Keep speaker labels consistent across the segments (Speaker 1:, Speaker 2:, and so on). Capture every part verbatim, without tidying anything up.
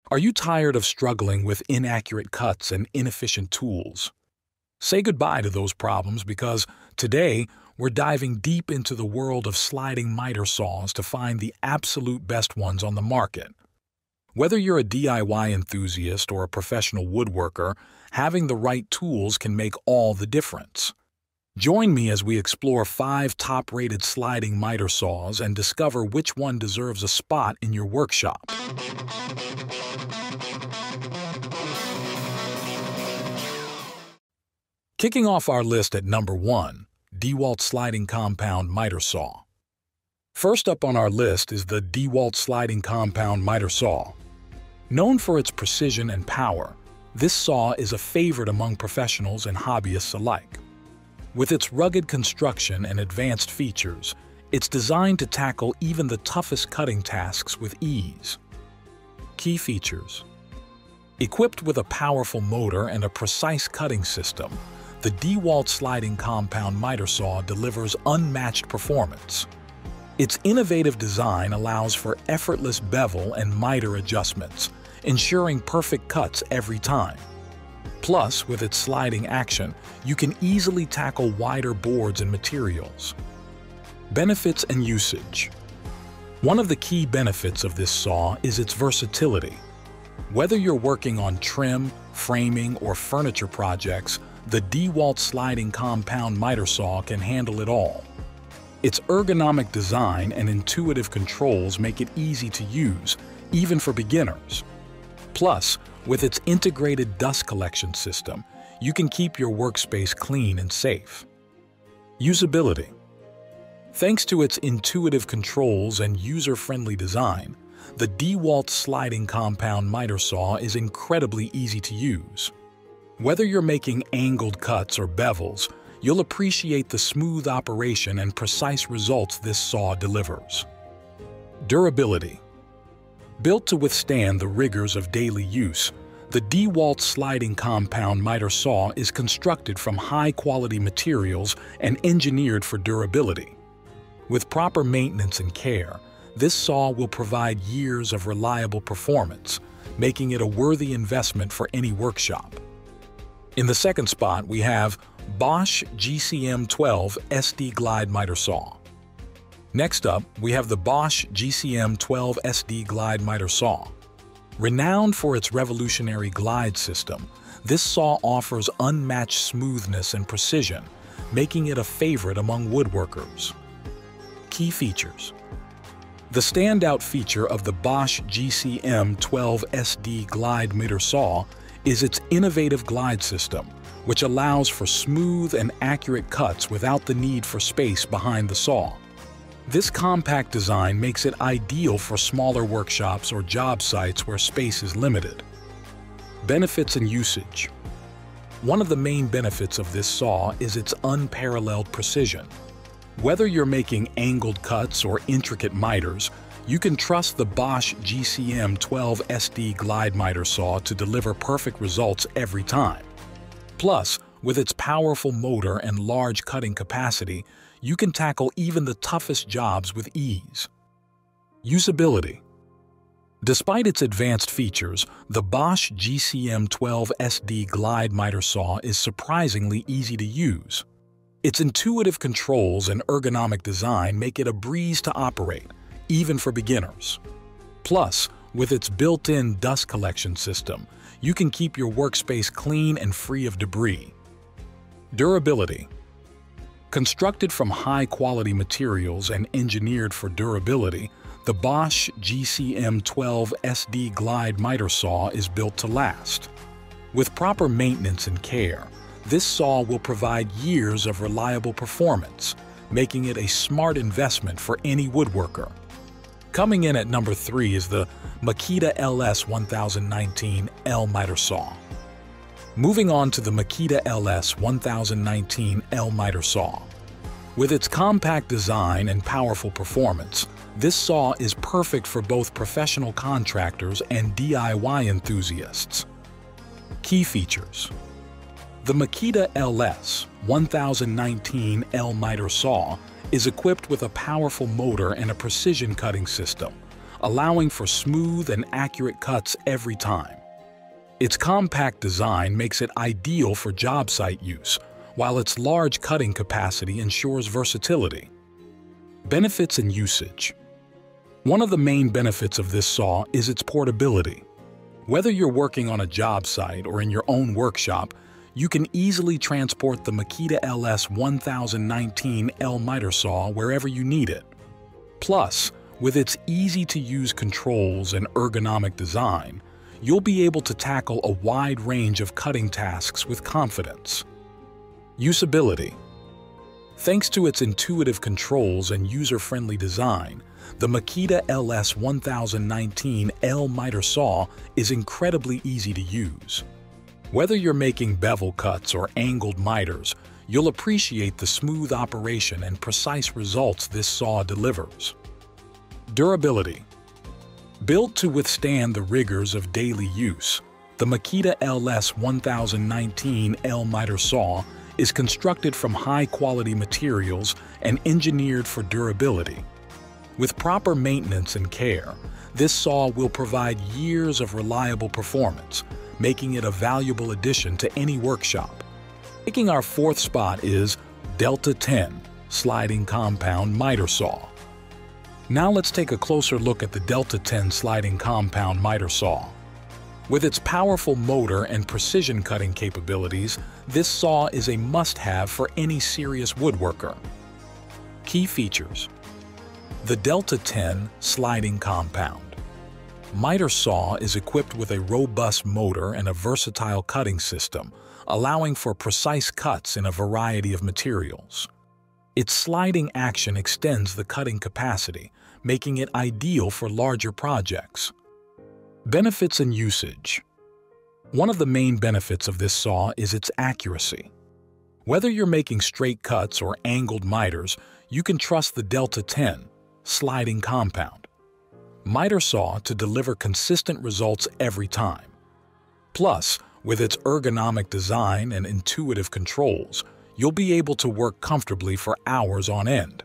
Speaker 1: Are you tired of struggling with inaccurate cuts and inefficient tools? Say goodbye to those problems because today we're diving deep into the world of sliding miter saws to find the absolute best ones on the market. Whether you're a D I Y enthusiast or a professional woodworker, having the right tools can make all the difference. Join me as we explore five top-rated sliding miter saws and discover which one deserves a spot in your workshop. Kicking off our list at number one, DEWALT Sliding Compound Miter Saw. First up on our list is the DEWALT Sliding Compound Miter Saw. Known for its precision and power, this saw is a favorite among professionals and hobbyists alike. With its rugged construction and advanced features, it's designed to tackle even the toughest cutting tasks with ease. Key features. Equipped with a powerful motor and a precise cutting system, the DEWALT Sliding Compound Miter Saw delivers unmatched performance. Its innovative design allows for effortless bevel and miter adjustments, ensuring perfect cuts every time. Plus, with its sliding action, you can easily tackle wider boards and materials. Benefits and usage. One of the key benefits of this saw is its versatility. Whether you're working on trim, framing, or furniture projects, the DEWALT Sliding Compound Miter Saw can handle it all. Its ergonomic design and intuitive controls make it easy to use, even for beginners. Plus, with its integrated dust collection system, you can keep your workspace clean and safe. Usability. Thanks to its intuitive controls and user-friendly design, the DEWALT Sliding Compound Miter Saw is incredibly easy to use. Whether you're making angled cuts or bevels, you'll appreciate the smooth operation and precise results this saw delivers. Durability. Built to withstand the rigors of daily use, the DEWALT Sliding Compound Miter Saw is constructed from high-quality materials and engineered for durability. With proper maintenance and care, this saw will provide years of reliable performance, making it a worthy investment for any workshop. In the second spot, we have BOSCH G C M twelve S D Glide Miter Saw. Next up, we have the BOSCH G C M twelve S D Glide Miter Saw. Renowned for its revolutionary glide system, this saw offers unmatched smoothness and precision, making it a favorite among woodworkers. Key features. The standout feature of the BOSCH G C M twelve S D Glide Miter Saw is its innovative glide system, which allows for smooth and accurate cuts without the need for space behind the saw. This compact design makes it ideal for smaller workshops or job sites where space is limited. Benefits and usage. One of the main benefits of this saw is its unparalleled precision. Whether you're making angled cuts or intricate miters, you can trust the BOSCH G C M twelve S D Glide Miter Saw to deliver perfect results every time. Plus, with its powerful motor and large cutting capacity, you can tackle even the toughest jobs with ease. Usability. Despite its advanced features, the BOSCH G C M twelve S D Glide Miter Saw is surprisingly easy to use. Its intuitive controls and ergonomic design make it a breeze to operate, even for beginners. Plus, with its built-in dust collection system, you can keep your workspace clean and free of debris. Durability. Constructed from high-quality materials and engineered for durability, the BOSCH G C M twelve S D Glide Miter Saw is built to last. With proper maintenance and care, this saw will provide years of reliable performance, making it a smart investment for any woodworker. Coming in at number three is the Makita L S one thousand nineteen L Miter Saw. Moving on to the Makita L S one thousand nineteen L Miter Saw. With its compact design and powerful performance, this saw is perfect for both professional contractors and D I Y enthusiasts. Key features. The Makita L S one thousand nineteen L Miter Saw is equipped with a powerful motor and a precision cutting system, allowing for smooth and accurate cuts every time. Its compact design makes it ideal for job site use, while its large cutting capacity ensures versatility. Benefits and usage. One of the main benefits of this saw is its portability. Whether you're working on a job site or in your own workshop, you can easily transport the Makita L S one thousand nineteen L miter saw wherever you need it. Plus, with its easy-to-use controls and ergonomic design, you'll be able to tackle a wide range of cutting tasks with confidence. Usability. Thanks to its intuitive controls and user-friendly design, the Makita L S one thousand nineteen L miter saw is incredibly easy to use. Whether you're making bevel cuts or angled miters, you'll appreciate the smooth operation and precise results this saw delivers. Durability. Built to withstand the rigors of daily use, the Makita L S one thousand nineteen L miter saw is constructed from high-quality materials and engineered for durability. With proper maintenance and care, this saw will provide years of reliable performance, making it a valuable addition to any workshop. Taking our fourth spot is Delta ten Sliding Compound Miter Saw. Now let's take a closer look at the Delta ten Sliding Compound Miter Saw. With its powerful motor and precision cutting capabilities, this saw is a must-have for any serious woodworker. Key features. The Delta ten Sliding Compound Miter saw is equipped with a robust motor and a versatile cutting system, allowing for precise cuts in a variety of materials. Its sliding action extends the cutting capacity, making it ideal for larger projects. Benefits and usage. One of the main benefits of this saw is its accuracy. Whether you're making straight cuts or angled miters, you can trust the Delta ten Sliding Compound Miter saw to deliver consistent results every time. Plus, with its ergonomic design and intuitive controls, you'll be able to work comfortably for hours on end.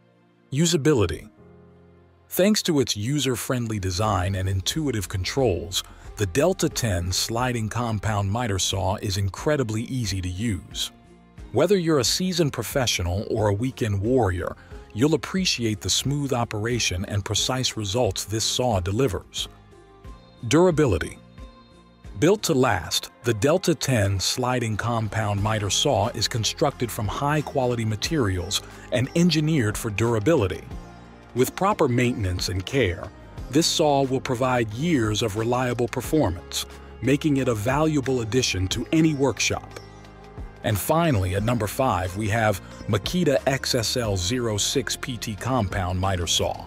Speaker 1: Usability. Thanks to its user-friendly design and intuitive controls, the Delta ten Sliding Compound Miter saw is incredibly easy to use. Whether you're a seasoned professional or a weekend warrior, you'll appreciate the smooth operation and precise results this saw delivers. Durability. Built to last, the Delta ten Sliding Compound Miter saw is constructed from high-quality materials and engineered for durability. With proper maintenance and care, this saw will provide years of reliable performance, making it a valuable addition to any workshop. And finally, at number five, we have Makita X S L zero six P T Compound Miter Saw.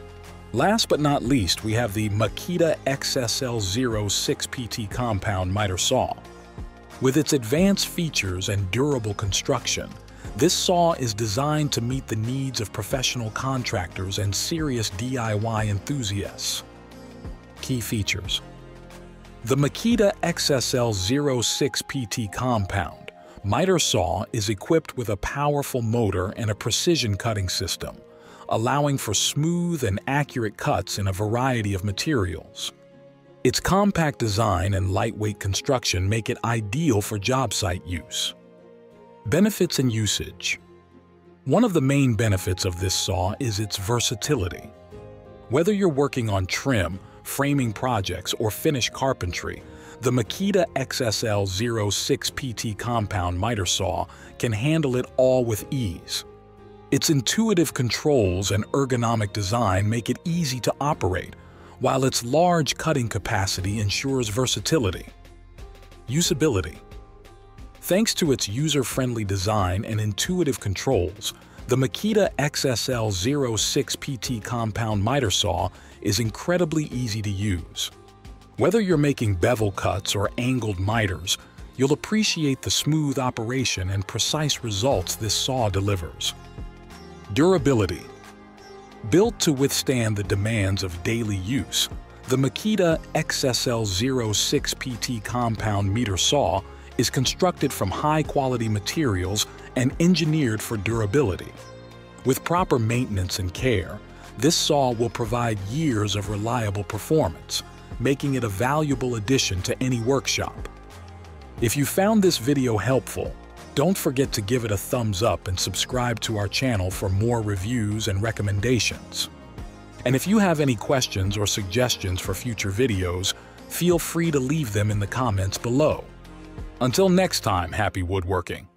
Speaker 1: Last but not least, we have the Makita X S L zero six P T Compound Miter Saw. With its advanced features and durable construction, this saw is designed to meet the needs of professional contractors and serious D I Y enthusiasts. Key features. The Makita X S L zero six P T Compound Miter Saw is equipped with a powerful motor and a precision cutting system, allowing for smooth and accurate cuts in a variety of materials. Its compact design and lightweight construction make it ideal for job site use. Benefits and usage. One of the main benefits of this saw is its versatility. Whether you're working on trim, framing projects, or finish carpentry, the Makita X S L zero six P T Compound Miter Saw can handle it all with ease. Its intuitive controls and ergonomic design make it easy to operate, while its large cutting capacity ensures versatility. Usability. Thanks to its user-friendly design and intuitive controls, the Makita X S L zero six P T Compound Miter Saw is incredibly easy to use. Whether you're making bevel cuts or angled miters, you'll appreciate the smooth operation and precise results this saw delivers. Durability. Built to withstand the demands of daily use, the Makita X S L zero six P T Compound Miter Saw is constructed from high-quality materials and engineered for durability. With proper maintenance and care, This saw will provide years of reliable performance, making it a valuable addition to any workshop. If you found this video helpful, don't forget to give it a thumbs up and subscribe to our channel for more reviews and recommendations. And if you have any questions or suggestions for future videos, feel free to leave them in the comments below. Until next time, happy woodworking!